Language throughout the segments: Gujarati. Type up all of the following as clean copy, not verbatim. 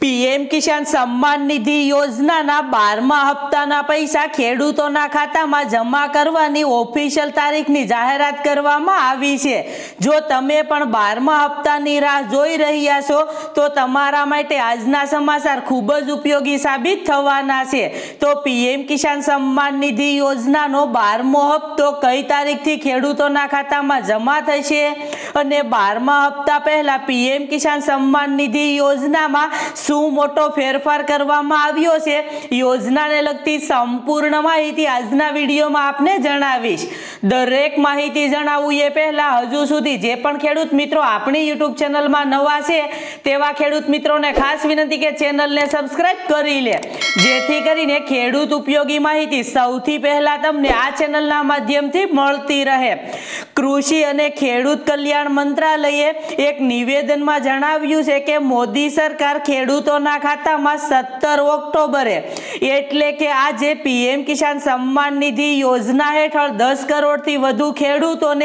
पीएम किसान सम्मान निधि योजनाना 12मा हप्ताना पैसा खेडूतोना खातामां जमा करवानी ऑफिशियल तारीखनी जाहेरात करवामां आवी छे। जो तमे पण 12मा हप्तानी राह जोई रह्या छो तो तमारा माटे आजना समाचार खूब ज उपयोगी साबित थवाना छे। तो पीएम किसान सम्मान निधि योजनानो 12मो हप्तो कई तारीखथी खेडूतोना खातामां जमा थशे अने 12मा हप्ता पहेला पीएम किसान सम्मान निधि योजनामां શું મોટો ફેરફાર કરવામાં આવ્યો છે યોજનાને લગતી સંપૂર્ણ માહિતી આજના વિડીયોમાં આપને જણાવીશ। દરેક માહિતી જણાવું એ પહેલા હજુ સુધી જે પણ ખેડૂત મિત્રો આપણી YouTube ચેનલમાં નવા છે તેવા ખેડૂત મિત્રોને ખાસ વિનંતી કે ચેનલને સબસ્ક્રાઇબ કરી લે જેથી કરીને ખેડૂત ઉપયોગી માહિતી સૌથી પહેલા તમને આ ચેનલના માધ્યમથી મળતી રહે। કૃષિ અને ખેડૂત કલ્યાણ મંત્રાલયે એક નિવેદનમાં જણાવ્યું છે કે મોદી સરકાર ખેડૂતોના ખાતામાં 17 ઓક્ટોબરે એટલે કે આજે પીએમ કિસાન સન્માન નિધિ યોજના હેઠળ 10 કરોડથી વધુ ખેડૂતોને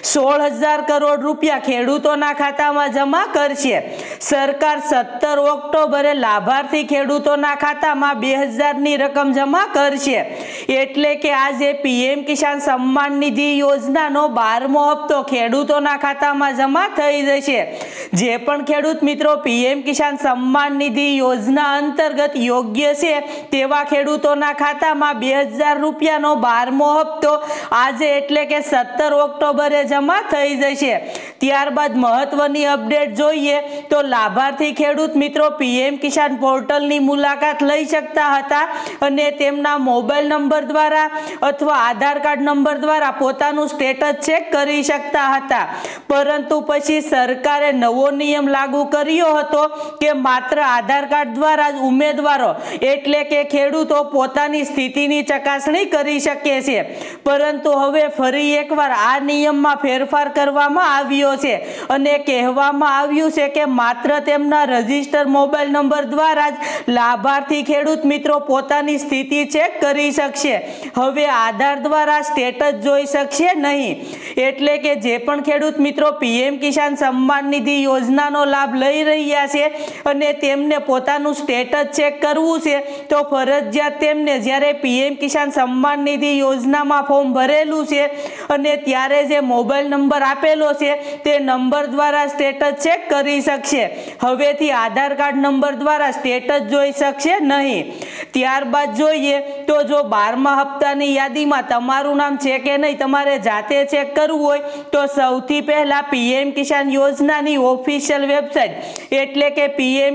16,000 કરોડ રૂપિયા ખેડૂતોના ખાતામાં જમા કરશે। સરકાર 17 ઓક્ટોબરે લાભાર્થી ખેડૂતોના ખાતામાં 2,000 ની રકમ જમા કરશે એટલે કે આજે પીએમ કિસાન સન્માન નિધિ યોજનાનો 12મો હપ્તો ખેડૂતોના ખાતામાં જમા થઈ જશે। જે પણ ખેડૂત મિત્રો પીએમ કિસાન સન્માન નિધિ યોજના અંતર્ગત યોગ્ય છે તેવા ખેડૂતોના ખાતામાં 2,000 રૂપિયાનો 12મો હપ્તો આજે એટલે કે 17 ઓક્ટોબરે જમા થઈ જશે। ત્યારબાદ મહત્વની અપડેટ જોઈએ તો લાભાર્થી ખેડૂત મિત્રો પીએમ કિસાન પોર્ટલની મુલાકાત લઈ શકતા હતા અને તેમના મોબાઈલ નંબર દ્વારા અથવા આધાર કાર્ડ નંબર દ્વારા પોતાનું સ્ટેટસ ચેક કરી શકતા હતા, પરંતુ પછી સરકારે નવો નિયમ લાગુ કર્યો હતો કે માત્ર આધાર કાર્ડ દ્વારા જ ઉમેદવારો એટલે કે ખેડૂતો પોતાની સ્થિતિની ચકાસણી કરી શકે છે। પરંતુ હવે ફરી એકવાર આ નિયમમાં ફેરફાર કરવામાં આવ્યો છે અને કહેવામાં આવ્યું છે કે માત્ર તેમના રજિસ્ટર મોબાઈલ નંબર દ્વારા જ લાભાર્થી ખેડૂત મિત્રો પોતાની સ્થિતિ ચેક કરી શકશે। હવે આધાર દ્વારા સ્ટેટસ જોઈ શકશે નહીં। એટલે કે જે પણ ખેડૂત મિત્રો પીએમ કિસાન સન્માન નિધિ યોજનાનો લાભ લઈ રહ્યા છે અને તેમને પોતાનું સ્ટેટસ ચેક કરવું છે તો ફરજિયાત તેમને જ્યારે પીએમ કિસાન સન્માન નિધિ યોજનામાં ફોર્મ ભરેલું છે અને ત્યારે જે મોબાઈલ નંબર આપેલો છે તે નંબર દ્વારા સ્ટેટસ ચેક કરી શકશે। હવેથી આધાર કાર્ડ નંબર દ્વારા સ્ટેટસ જોઈ શકશે નહીં। ત્યારબાદ જોઈએ તો જો 12મા હપ્તાની યાદીમાં તમારું નામ છે કે નહીં તમારે જાતે ચેક કરવું હોય તો સૌથી પહેલા પીએમ કિસાન યોજનાની ઓફિશિયલ વેબસાઇટ એટલે કે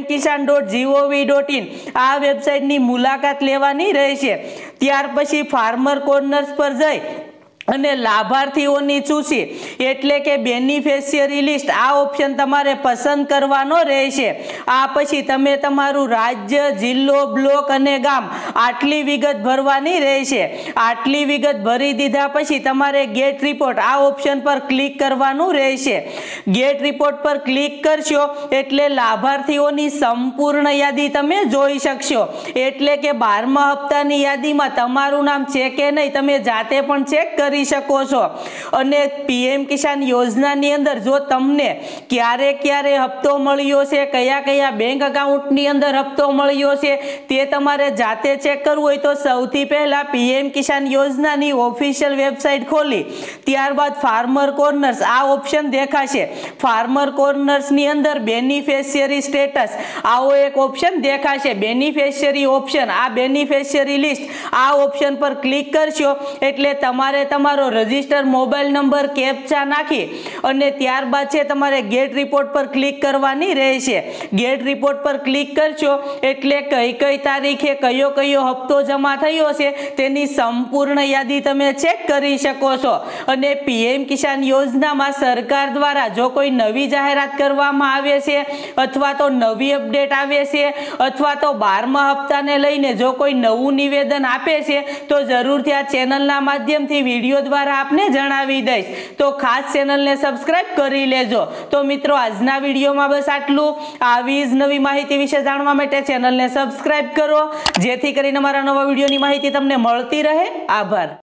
pmkisan.gov.in આ વેબસાઇટની મુલાકાત લેવાની રહેશે। ત્યાર પછી ફાર્મર કોર્નર્સ પર જઈ અને લાભાર્થીઓની સૂચિ એટલે કે બેનિફિશિયરી લિસ્ટ આ ઓપ્શન તમારે પસંદ કરવાનો રહેશે। આ પછી તમે તમારું રાજ્ય, જિલ્લો, બ્લોક અને ગામ આટલી વિગત ભરવાની રહેશે। આટલી વિગત ભરી દીધા પછી તમારે ગેટ રિપોર્ટ આ ઓપ્શન પર ક્લિક કરવાનું રહેશે। ગેટ રિપોર્ટ પર ક્લિક કરશો એટલે લાભાર્થીઓની સંપૂર્ણ યાદી તમે જોઈ શકશો। એટલે કે 12મા હપ્તાની યાદીમાં તમારું નામ છે કે નહીં તમે જાતે પણ ચેક કરી શકો છો। અને પીએમ કિસાન યોજનાની અંદર જો તમને ક્યારે હપ્તો મળ્યો છે, કયા બેંક એકાઉન્ટની અંદર હપ્તો મળ્યો છે તે તમારે જાતે ચેક કરવું હોય તો સૌથી પહેલા પીએમ કિસાન યોજનાની ઓફિશિયલ વેબસાઇટ ખોલી ત્યારબાદ ફાર્મર કોર્નર્સ આ ઓપ્શન દેખાશે। ફાર્મર કોર્નર્સની અંદર બેનિફિશિયરી સ્ટેટસ આવો એક ઓપ્શન દેખાશે, બેનિફિશિયરી ઓપ્શન। આ બેનિફિશિયરી લિસ્ટ આ ઓપ્શન પર ક્લિક કરશો એટલે તમારે તમારો રજિસ્ટર મોબાઈલ નંબર કેપ્ચા નાખી અને ત્યારબાદ છે તમારે ગેટ રિપોર્ટ પર ક્લિક કરવાની રહેશે। ગેટ રિપોર્ટ પર ક્લિક કરશો એટલે કઈ તારીખે કયો હપ્તો જમા થયો છે તેની સંપૂર્ણ યાદી તમે ચેક કરી શકો છો। અને પીએમ કિસાન યોજનામાં સરકાર દ્વારા જો કોઈ નવી જાહેરાત કરવામાં આવે છે અથવા તો નવી અપડેટ આવે છે અથવા તો 12મા હપ્તાને લઈને જો કોઈ નવું નિવેદન આપે છે તો જરૂરથી આ ચેનલના માધ્યમથી વિડીયો દ્વારા આપને જણાવી દઈશ। તો ખાસ ચેનલને સબસ્ક્રાઇબ કરી લેજો। તો મિત્રો આજના વિડીયોમાં બસ આટલું। આવી જ નવી માહિતી વિશે જાણવા માટે ચેનલને સબસ્ક્રાઇબ કરો જેથી કરીને મારા નવા વિડીયોની માહિતી તમને મળતી રહે। આભાર।